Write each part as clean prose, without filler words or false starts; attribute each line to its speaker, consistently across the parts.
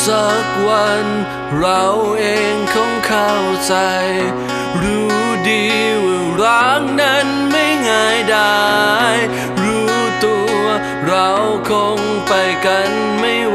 Speaker 1: สักวันเราเองคงเข้าใจรู้ดีว่ารักนั้นไม่ง่ายได้รู้ตัวเราคงไปกันไม่ไหว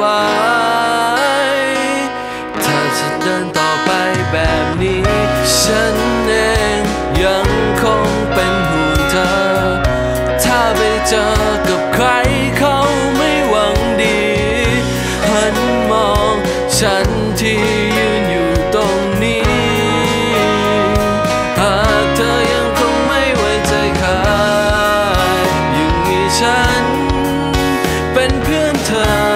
Speaker 1: ถ้าจะเดินต่อไปแบบนี้ฉันเองยังคงเป็นห่วงเธอถ้าไปเจอกับใครเขาไม่หวังดีหันมองฉันที่ยืนอยู่ตรงนี้หากเธอยังคงไม่ไว้ใจใครยังมีฉันเป็นเพื่อนเธอ